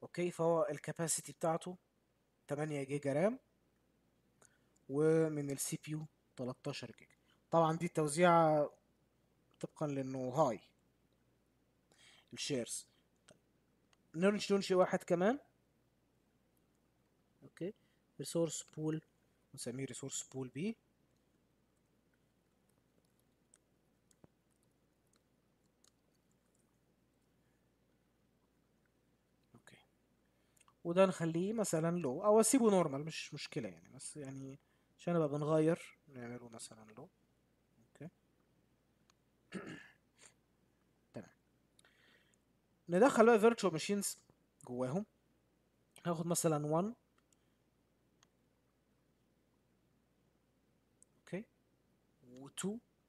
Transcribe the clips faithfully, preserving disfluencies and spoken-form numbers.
اوكي، فهو الكاباسيتي بتاعته تمانية جيجا رام، ومن السي بي يو تلتاشر جيجا. طبعا دي التوزيعة طبقا لانه هاي الشيرز. ننشئ ننشئ واحد كمان. اوكي، ريسورس بول، نسميه ريسورس بول بي. اوكي، وده نخليه مثلا لو، او اسيبه نورمال مش مشكلة يعني، بس يعني عشان نبقى بنغير نعمله مثلا لو. اوكي تمام. ندخل بقى فيرتشوال ماشينز جواهم. هاخد مثلا واحد. اوكي، و2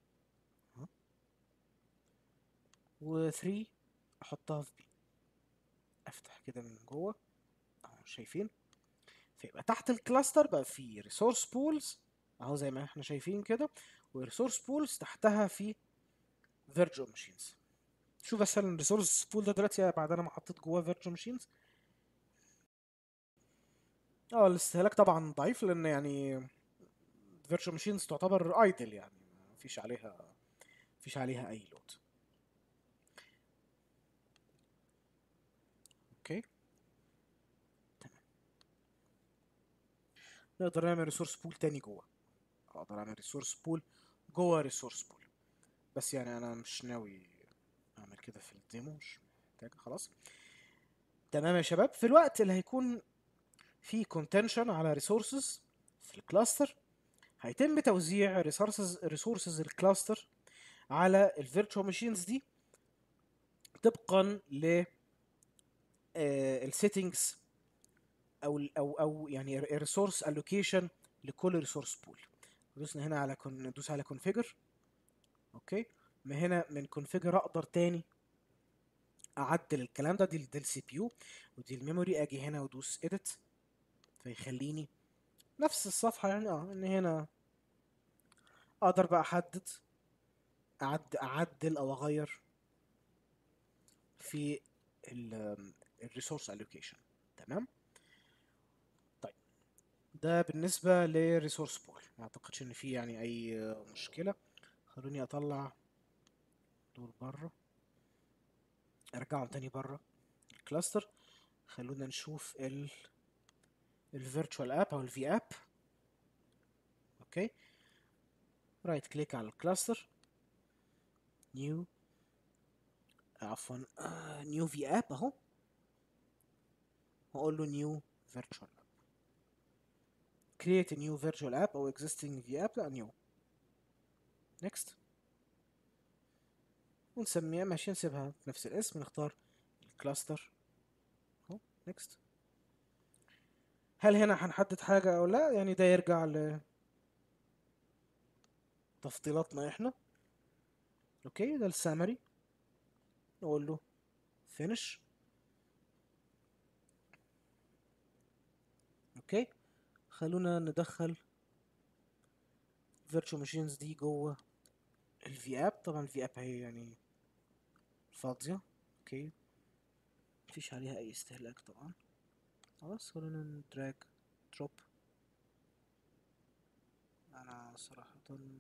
و3 احطها في بي. افتح كده من جوه اهو، شايفين؟ فيبقى تحت الكلاستر بقى في ريسورس بولز اهو زي ما احنا شايفين كده، وريسورس بولز تحتها في فيرتشوال ماشينز. شوف بس الريسورس بول ده دلوقتي بعد انا ما حطيت جواه فيرتشوال ماشينز، اه الاستهلاك طبعا ضعيف، لان يعني فيرتشوال ماشينز تعتبر ايدل يعني، ما فيش عليها فيش عليها اي لود. اوكي تمام. نقدر نعمل ريسورس بول تاني جوه، اقدر اعمل ريسورس بول جوه ريسورس بول، بس يعني انا مش ناوي اعمل كده في الديمو، مش محتاج خلاص. تمام يا شباب، في الوقت اللي هيكون في كونتنشن على ريسورسز في الكلاستر، هيتم توزيع ريسورسز ريسورسز الكلاستر على الفيرتشوال ماشينز دي طبقا ل السيتنجز، او ال- او او يعني الريسورس الوكيشن لكل ريسورس بول. دوسنا هنا على كون ندوس على كونفيجر. اوكي، من هنا من كونفيجر اقدر تاني اعدل الكلام ده. دي دي السي بي يو ودي الميموري. اجي هنا وادوس اديت، فيخليني نفس الصفحه يعني، اه ان هنا اقدر بقى احدد أعد اعدل او اغير في الريسورس الوكيشن. تمام. طيب ده بالنسبه لريسورس بول، ما اعتقدش ان في يعني اي مشكله. خلوني اطلع دول بره، ارجعهم تاني بره الكلاستر. خلونا نشوف ال الفيرتشوال اب او الفي اب. اوكي، رايت كليك على الكلاستر، نيو، عفوا نيو في اب اهو، واقول له نيو فيرتشوال اب. create a new virtual app او existing في اب، لا نيو. next، ونسميها ماشي، نسيبها نفس الاسم، نختار الكلاستر اهو. next. هل هنا هنحدد حاجة او لا؟ يعني ده يرجع لتفضيلاتنا احنا. اوكي، ده السامري، نقول له finish. اوكي، خلونا ندخل virtual machines دي جوه الفي اب. طبعا الفي اب هي يعني فاضية. اوكي، مفيش عليها اي استهلاك طبعا. خلاص خلونا ندراج دروب. انا صراحة اوكي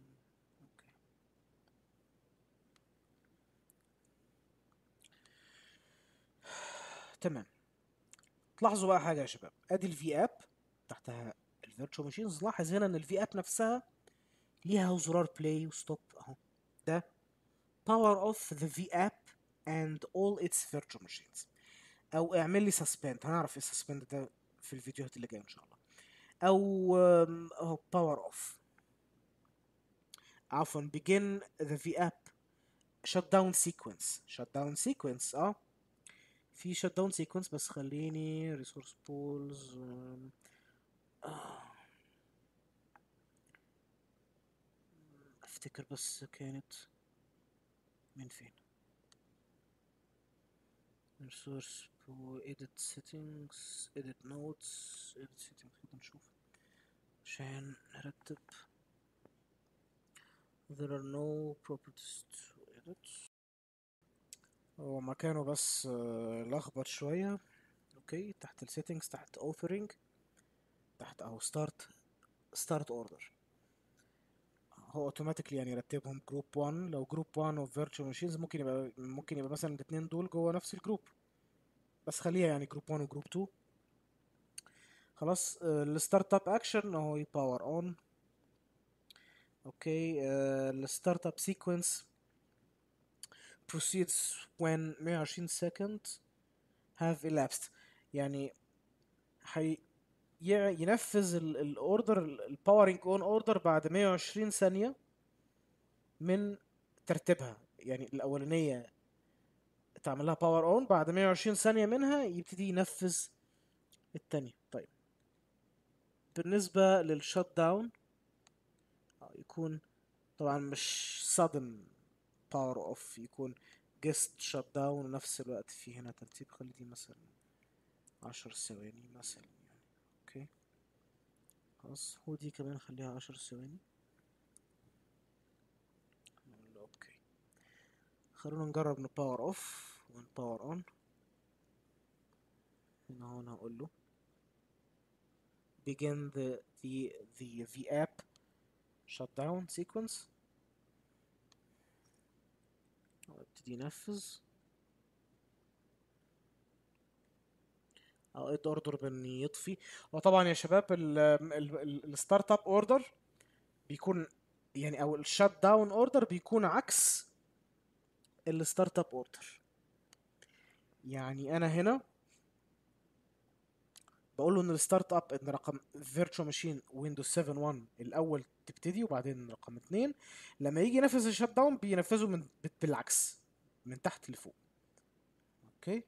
تمام. تلاحظوا بقى حاجة يا شباب، ادي الفي اب تحتها الفيرتشوال ماشينز. لاحظ هنا ان الفي اب نفسها ليها زرار بلاي وستوب اهو. ده power off the V app and all its virtual machines. او اعمل لي suspend، هنعرف ايه suspend ده في الفيديوهات اللي جايه ان شاء الله. او أم، اهو power off، عفوا begin the V app shut down sequence. shut down sequence اه في shut down sequence، بس خليني resource pools. أم، آه، افتكر بس كانت من فين. resource pool edit settings edit notes edit settings كده نشوف عشان نرتب. there are no properties to edit. هو مكانه بس آه، لخبط شوية. اوكي، تحت السيتنجز، تحت اوثرنج، تحت اهو ستارت ستارت اوردر. هو اوتوماتيكلي يعني يرتبهم جروب واحد. لو جروب واحد اوف فيرتشوال ماشينز ممكن يبقى ممكن يبقى مثلا الاثنين دول جوه نفس الجروب، بس خليها يعني جروب واحد وجروب اتنين. خلاص. الستارت اب اكشن اهو باور اون. اوكي. الستارت اب سيكونس proceeds when مية وعشرين second have elapsed. يعني حي ي- ينفذ الاوردر الباورنج اون اوردر بعد مية وعشرين ثانية من ترتيبها. يعني الاولانية تعمل لها باور اون، بعد مية وعشرين ثانية منها يبتدي ينفذ التانية. طيب بالنسبة للشت داون يكون طبعا مش sudden power off، يكون guest shut down، ونفس الوقت في هنا ترتيب. خلي دي مثلا عشر ثواني مثلا يعني. اوكي خلاص، هو دي كمان خليها عشر ثواني. نقول له اوكي. خلونا نجرب نباور اوف ونباور اون. هنا هون هقول له begin the the the the app shutdown sequence. ابتدي ينفذ. او اد اوردر بان يطفي. وطبعا يا شباب الستارت اب اوردر بيكون يعني، او الشات داون اوردر بيكون عكس الستارت اب اوردر. يعني انا هنا بقول له ان الستارت اب ان رقم فيرتشوال ماشين ويندوز سبعة واحد الاول تبتدي، وبعدين رقم اتنين لما يجي ينفذ الشات داون بينفذه من بالعكس، من تحت لفوق. اوكي.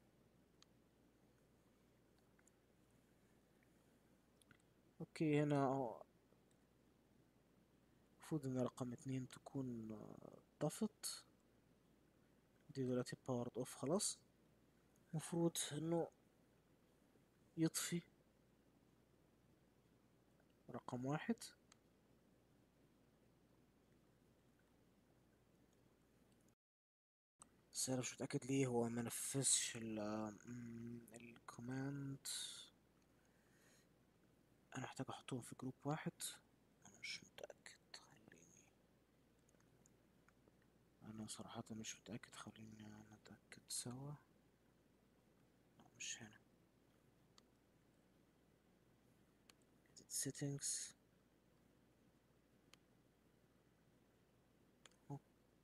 اوكي هنا اهو المفروض ان رقم اتنين تكون آه، طفت. دي دلوقتي باورد اوف خلاص. المفروض انه يطفي رقم واحد. بس انا مش متأكد ليه هو ما نفذش ال الكوماند. انا محتاج احطهم في جروب واحد. انا مش متأكد، خليني انا صراحة مش متأكد، خلينا نتأكد سوا. لا مش هنا. settings. أهو.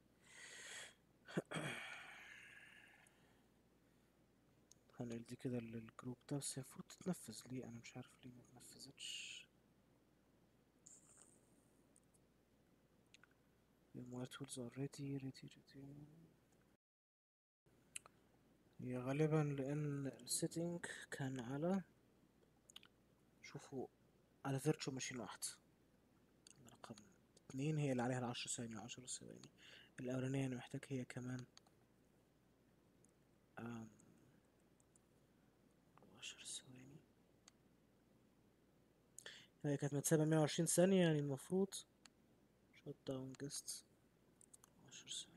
هنقل دي كده للجروب ده، بس هي المفروض تتنفذ ليه، انا مش عارف ليه ما اتنفذتش. my tools are ready ready ready. هي غالبا لان السيتنج كان على، شوفوا، على فيرتشوال ماشين واحد. رقم اتنين هي اللي عليها العشر ثواني وعشر ثواني. الأولانية أنا محتاج هي كمان آم، عشر ثواني. هي كانت متسابة مية وعشرين ثانية، يعني المفروض شوت داون جست عشر ثواني.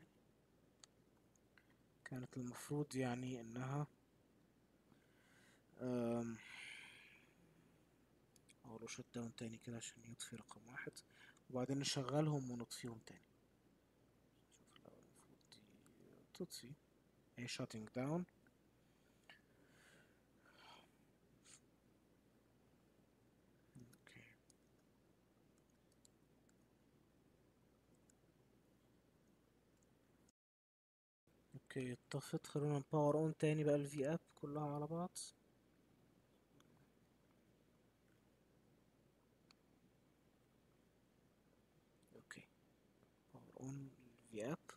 كانت المفروض يعني إنها آم، أقوله شوت داون تاني كده عشان يطفي رقم واحد، وبعدين نشغلهم ونطفيهم تاني. شوف الأول، المفروض دي تطفي. هي shutting down. اوكي. اوكي اتطفت. خلونا نباور اون تاني بقى الفي اب كلها على بعض. اوكي باور اون الفي اب.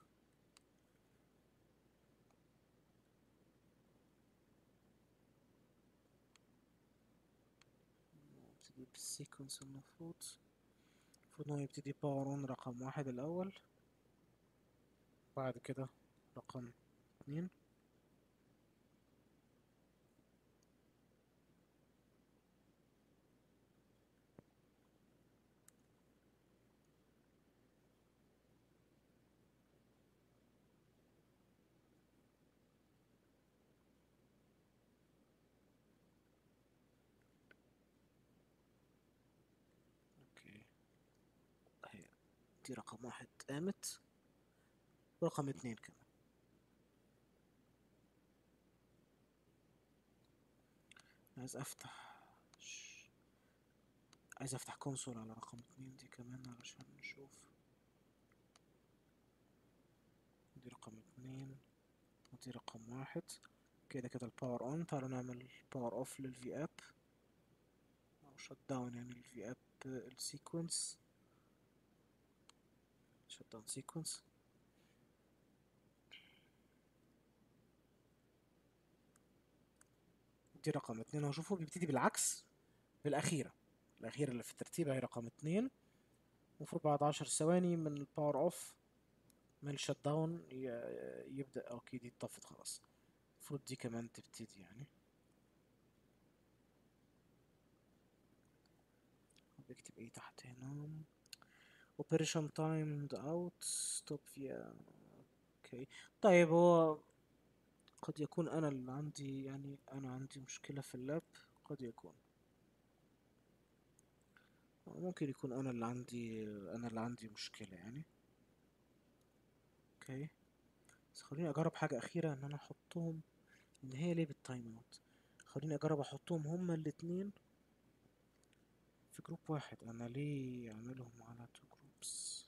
نبتدي بالسيكونس. المفروض المفروض انه يبتدي باور اون رقم واحد الاول، بعد كده رقم اتنين. دي رقم واحد قامت، ورقم اتنين كمان. عايز افتح عايز افتح كونسول على رقم اتنين دي كمان علشان نشوف. دي رقم اتنين ودي رقم واحد. كده كده الباور اون. تعالوا نعمل باور اوف للفي اب او شت داون، يعني الفي اب السيكونس شت داون سيكونس. دي رقم اتنين، وهشوفه بيبتدي بالعكس بالاخيرة. الاخيرة اللي في الترتيب هي رقم اتنين. المفروض بعد عشر ثواني من الباور اوف من الشت داون يبدأ. اوكي دي اتطفت خلاص. المفروض دي كمان تبتدي يعني. بكتب ايه تحت هنا؟ operation timed out stop via. اوكي طيب، هو قد يكون انا اللي عندي، يعني انا عندي مشكلة في اللاب. قد يكون ممكن يكون انا اللي عندي انا اللي عندي مشكلة يعني. اوكي بس خليني اجرب حاجة اخيرة، ان انا احطهم. ان هي ليه بالتايم اوت؟ خليني اجرب احطهم هما الاتنين في جروب واحد. انا ليه اعملهم على تو جروبس؟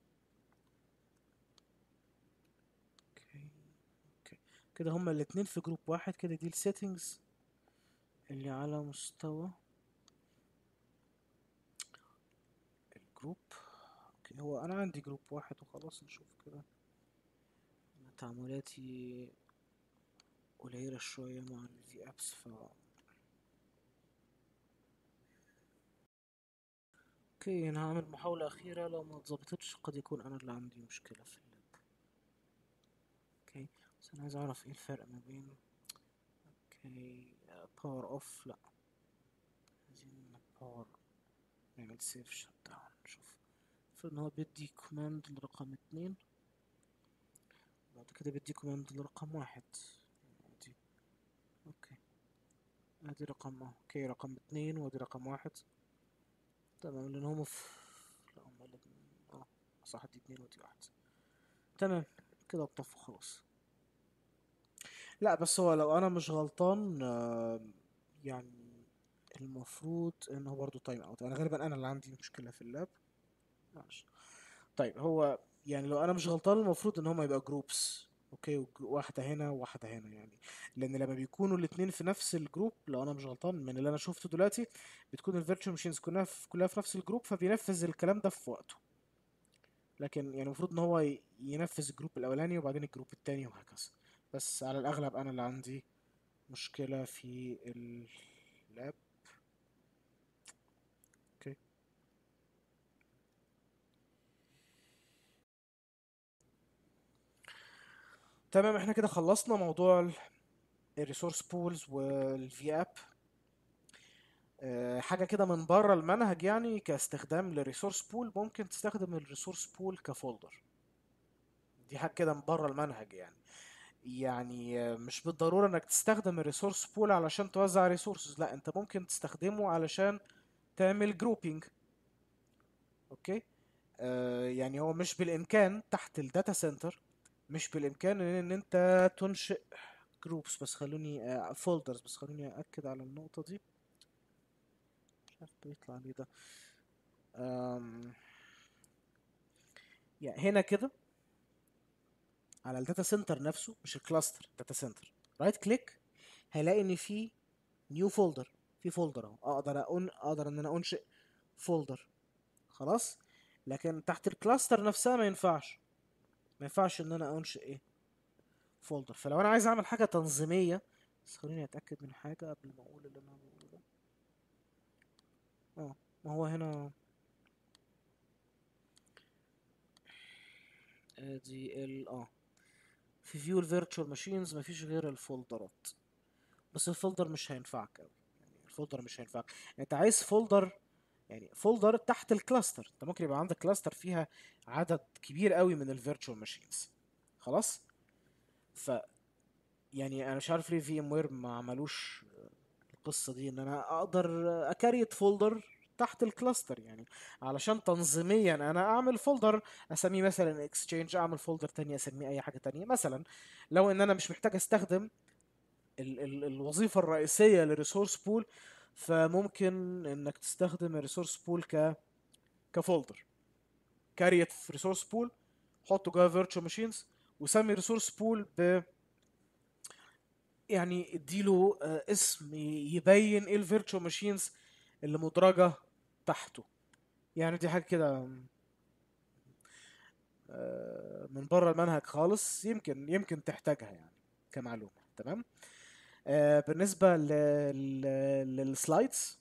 اوكي اوكي كده هما الاتنين في جروب واحد. كده دي السيتنجز اللي على مستوى الجروب. اوكي هو انا عندي جروب واحد وخلاص. نشوف كده. أنا تعاملاتي قليلة شوية مع الفي ابس، ف اوكي انا هعمل محاولة اخيرة. لو ما اتظبطتش قد يكون انا اللي عندي مشكلة في اللاب. اوكي بس انا عايز اعرف ايه الفرق ما بين اوكي باور اوف. لا، عايزين باور. نعمل سيف شت داون. نشوف. المفروض ان هو بيدي كوماند لرقم اتنين، بعد كده بيدي كوماند لرقم واحد. دي اوكي ادي رقم اوكي رقم اتنين وادي رقم واحد. تمام لان هم في لا هم الاتنين اه صح. دي اتنين ودي واحد. تمام كده اتطفوا خلاص. لا بس هو لو انا مش غلطان آه، يعني المفروض انه برضو تايم اوت. انا غالبا انا اللي عندي مشكلة في اللاب. معلش. طيب هو يعني لو انا مش غلطان المفروض ان هما يبقى جروبس. اوكي وج- واحدة هنا وواحدة هنا يعني. لان لما بيكونوا الاتنين في نفس الجروب، لو انا مش غلطان من اللي انا شفته دلوقتي، بتكون الفيرتشوال ماشينز كلها في كلها في نفس الجروب، فبينفذ الكلام ده في وقته. لكن يعني المفروض ان هو ي- ينفذ الجروب الاولاني وبعدين الجروب التاني وهكذا. بس على الاغلب انا اللي عندي مشكلة في اللاب. اوكي تمام. احنا كده خلصنا موضوع الريسورس بولز والفي اب. آه، حاجة كده من بره المنهج يعني كاستخدام للريسورس بول. ممكن تستخدم الريسورس بول كفولدر. دي حاجة كده من بره المنهج يعني. يعني آه، مش بالضرورة انك تستخدم الريسورس بول علشان توزع ريسورسز. لا، انت ممكن تستخدمه علشان تعمل جروبينج. اوكي آه يعني هو مش بالامكان تحت الداتا سنتر، مش بالامكان ان إن انت تنشئ جروبس. بس خلوني فولدرز بس خلوني اكد على النقطة دي. مش عارف بيطلع لي ده. آم، يعني هنا كده على الداتا سنتر نفسه، مش الكلاستر، داتا سنتر. رايت كليك هلاقي ان في نيو فولدر. في فولدر اهو، اقدر أن... اقدر ان انا انشئ فولدر. خلاص. لكن تحت الكلاستر نفسها ما ينفعش. ما ينفعش ان انا انشئ ايه فولدر. فلو انا عايز اعمل حاجه تنظيميه، بس خليني اتاكد من حاجه قبل ما اقول اللي انا بقوله ده. اه ما هو هنا ادي ال اه في فيو الفيرتشوال ماشينز مفيش غير الفولدرات. بس الفولدر مش هينفعك قوي. يعني الفولدر مش هينفعك. انت عايز فولدر، يعني فولدر تحت الكلاستر. انت ممكن يبقى عندك كلاستر فيها عدد كبير قوي من الفيرتشوال ماشينز. خلاص. ف يعني انا مش عارف ليه في ام وير ما عملوش القصه دي، ان انا اقدر اكريت فولدر تحت الكلاستر يعني. علشان تنظيميا انا اعمل فولدر اسميه مثلا اكسشينج، اعمل فولدر تاني اسميه اي حاجه تانية مثلا. لو ان انا مش محتاج استخدم ال ال الوظيفه الرئيسيه للريسورس بول، فممكن انك تستخدم الريسورس بول ك كفولدر. كاريت في ريسورس بول، حطه جوه فيرتشوال ماشينز، وسمي ريسورس بول ب، يعني اديله آه، اسم يبين ايه الفيرتشوال ماشينز اللي مدرجه تحته. يعني دي حاجه كده آه، من بره المنهج خالص، يمكن يمكن تحتاجها يعني كمعلومه. تمام. آه، بالنسبه لل- للسلايدز،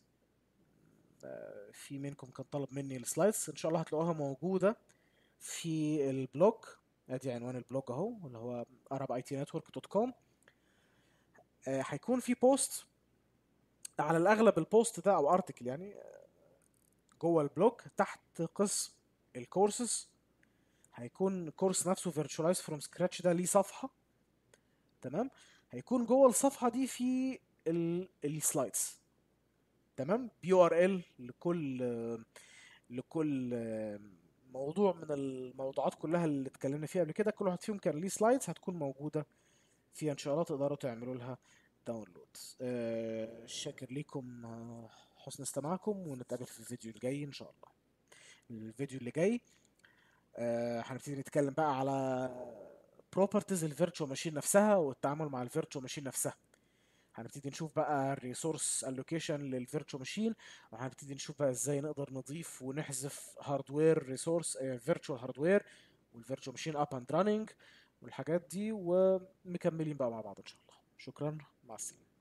في منكم كان طلب مني السلايدز، ان شاء الله هتلاقوها موجوده في البلوج. ادي عنوان البلوج اهو، اللي هو arab it network دوت com. آه، هيكون في بوست، على الاغلب البوست ده او ارتكل يعني، جوه البلوج تحت قسم الكورسز. هيكون كورس نفسه virtualize from scratch ده ليه صفحة. تمام. هيكون جوه الصفحة دي في السلايدز. تمام. بي ار ال لكل لكل موضوع من الموضوعات كلها اللي اتكلمنا فيها قبل كده، كل واحد فيهم كان ليه سلايدز هتكون موجودة فيها ان شاء الله، تقدروا تعملوا لها داونلود. آه، شاكر ليكم آه، حسن استماعكم، ونتقابل في الفيديو الجاي ان شاء الله. الفيديو اللي جاي آه، هنبتدي نتكلم بقى على بروبرتيز الفيرتشوال ماشين نفسها والتعامل مع الفيرتشوال ماشين نفسها. هنبتدي نشوف بقى الريسورس الوكيشن للفيرتشوال ماشين، وهنبتدي نشوف بقى ازاي نقدر نضيف ونحذف هاردوير ريسورس، فيرتشوال هاردوير، والفيرتشوال ماشين اب اند راننج والحاجات دي، ومكملين بقى مع بعض ان شاء الله. شكرا، مع السلامه.